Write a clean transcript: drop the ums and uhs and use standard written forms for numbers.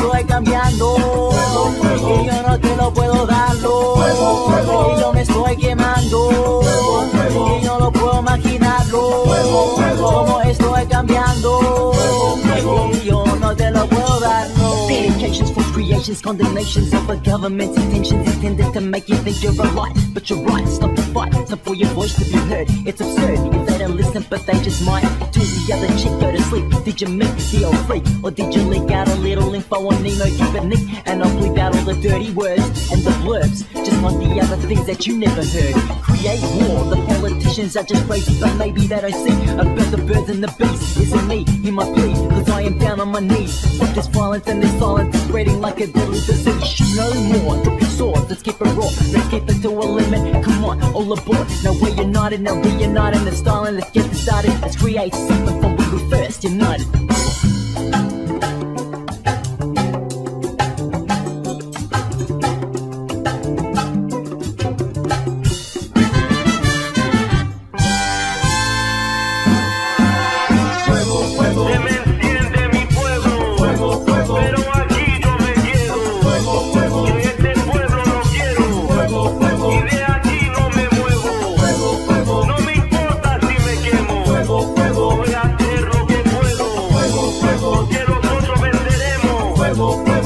estoy cambiando, y yo no te lo puedo darlo, y yo me estoy quemando, y no lo puedo imaginarlo, como estoy cambiando, y yo no te lo puedo darlo. Dedications for creations, condemnations of a government's intentions intended to make you think you're alright, but you're right, stop the fight, it's not for your voice to be heard. It's absurd if they don't listen, but they just might. Till the other chick go to sleep. Did you meet the old freak, or did you leak out a little info on Nemo, keep it neat, and I'll bleep out all the dirty words and the blurbs, just like the other things that you never heard. Create war, the politicians are just crazy, but maybe they don't see about the birds and the beasts. Isn't me, hear my plea, cause I am down on my knees. Fuck this violence and this silence is spreading like a deadly disease. You know more, drop your swords, let's keep it raw, let's keep it to a limit. Come on, all aboard, now we're united, now reuniting the style, and let's get this started. Let's create something from when we first united. Fuego, fuego.